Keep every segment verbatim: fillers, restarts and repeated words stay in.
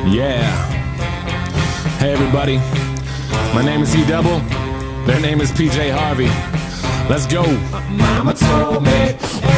Yeah. Hey everybody, my name is E-Double, their name is P J Harvey. Let's go. Mama told me.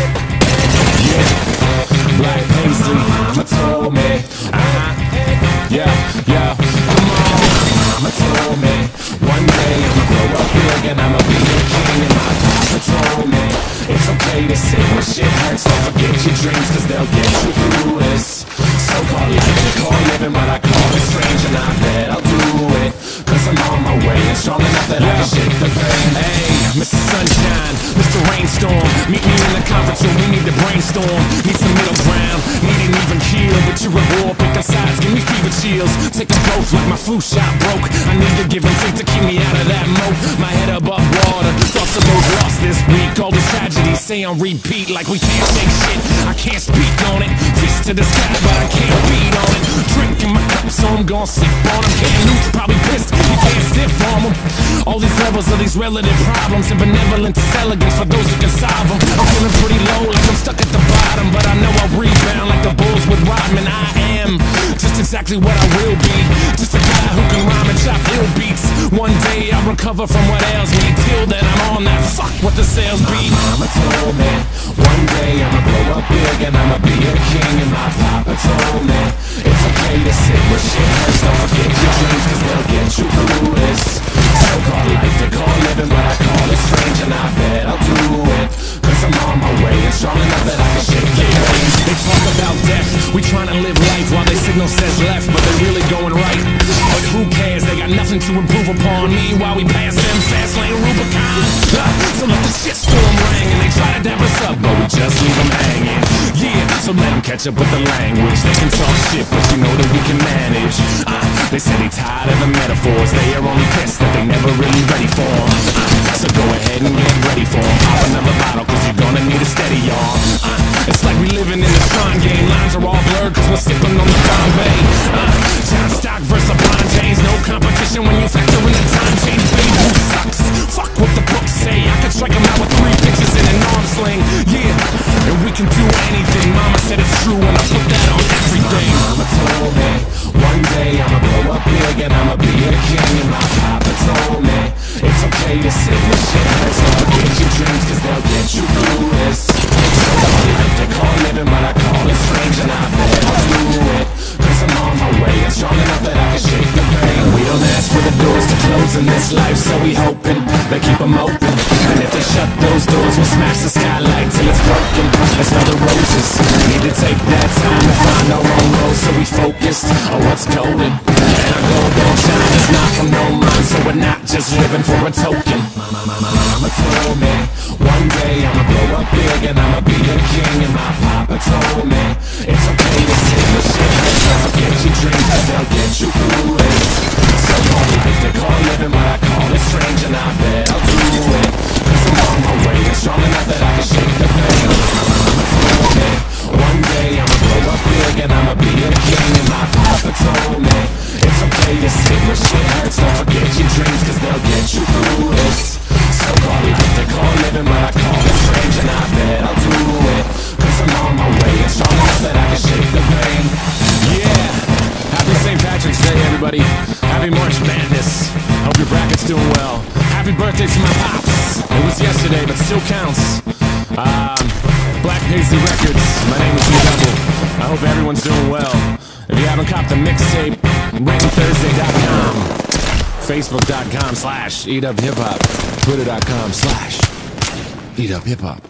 Yeah. Black Paisley. Mama told me. Uh-huh. Yeah, yeah. Come on. Mama told me. One day I'ma grow up big and I'ma be a king. And my papa told me it's okay to say when shit hurts. Don't forget your dreams, cause they'll get you through this so-called life they call living, but I call it strange. And I bet I'll do it, cause I'm on my way and strong enough that yeah. I can shake the pain. Hey, Mister Sunshine, Mister Rainstorm, meet me in the conference room, we need to brainstorm. Need some middle ground, need an even keel. But you're a war, picking sides, give me fever chills. Take them both like my flu shot broke. I need to give and take to keep me out of that moat. My head above water, thoughts of those lost this week. All these tragedies say on repeat like we can't shake shit. I can't speak on it, fist to the sky but I can't beat on it. Drinking my cup so I'm gon' sip on them. Getting loose, probably pissed, you can't stiff on them. All these levels of these relative problems and benevolent elegance for those who can solve them. I'm feeling pretty low like I'm stuck at the bottom, but I know I'll rebound like the Bulls with Rodman. I am just exactly what I will be, just a guy who can rhyme and chop ill beats. One day I'll recover from what ails me. Till then I'm on that fuck what the sales be. My mama told me one day I'ma grow up big and I'ma be a king. And my papa told me it's okay to sit where shit hurts. Don't forget your dreams, cause they'll get you through this so-called life they call living, but I call it strange. And I bet I'll do it, cause I'm on my way and strong enough that I can shake the pain. They talk about death, we trying to live life while they signal says left, but they're really going right. But who cares, they got nothing to improve upon me while we pass them fast lane Rubicon. So let the shit storm ring and they try to dab us up, but we just leave them hanging. Yeah, so let them catch up with the language. They can talk shit, but you know that we can manage. uh, They say they tired of the metaphors, they are only pissed that they never really ready for them. uh, So go ahead and get ready for them. Pop another bottle, cause you're gonna need a steady, y'all. uh, It's like we living in the Tron game. Lines are all blurred cause we're sipping on the Bombay. uh, John Stock versus LeBron James. No competition when you factor in the time change. Baby, who sucks? Fuck what the books say. I could strike him out with three pitches in an arm sling. Yeah, and we can do anything. Mama said it's true and I put that on everything. Mama told me one day I'ma grow up big and I'ma be a king. And my papa told me it's okay to sit with shit hurts. Don't forget your dreams, cause they'll get you through this so-called life they call living, but I call it strange. And I bet I'll do it, cause I'm on my way and strong enough that I can shake the pain. We don't ask for the doors to close in this life, so we hoping they keep them open. And if they shut those doors, we'll smash the skylight till it's broken. Let's smell the roses, need to take that time to find our own road, so we focused on what's golden. And our gold don't shine, it's not from no mind, so we're not just living for a token. Mama, mama, mama told me one day I'ma grow up big and I'ma be a king. And my papa told me it's okay to sit with shit hurts. Don't forget your dreams, cause they'll get you through this so-called life they call living, but I call it strange. And I bet I'll do it, cause I'm on my way and strong enough that I can shake the pain. Mama told me one day I'ma grow up big and I'ma be a king. And my papa told me it's okay to sit where shit hurts. Don't forget your dreams, cause they'll get you through this so-called life they call living, but I call it strange. And I bet I'll do it, cause I'm on my way and strong enough that I can shake the pain. Yeah, happy Saint Patrick's Day everybody. Happy March Madness, hope your bracket's doing well. Happy birthday to my pops, it was yesterday but still counts. um, Black Paisley Records, my name is E-Double. I hope everyone's doing well. If you haven't copped the mixtape, rain thursday dot com, facebook dot com slash E-Dub Hip Hop, twitter dot com slash E-Dub Hip Hop.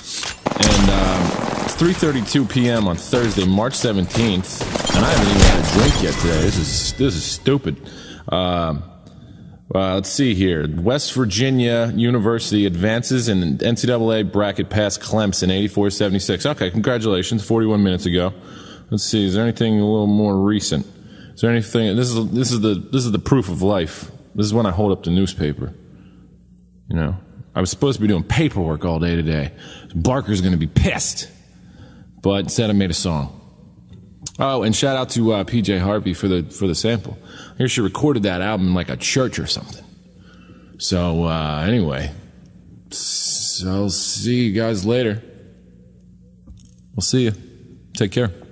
And um, it's three thirty-two p m on Thursday, March seventeenth, and I haven't even had a drink yet today. This is this is stupid. Um, uh, let's see here. West Virginia University advances in N C double A bracket past Clemson, eighty-four seventy-six. Okay, congratulations. forty-one minutes ago. Let's see. Is there anything a little more recent? Is there anything? This is this is the this is the proof of life. This is when I hold up the newspaper. You know, I was supposed to be doing paperwork all day today. Barker's going to be pissed, but instead I made a song. Oh, and shout out to uh, P J Harvey for the for the sample. I hear she recorded that album in like a church or something. So uh, anyway, so I'll see you guys later. We'll see you. Take care.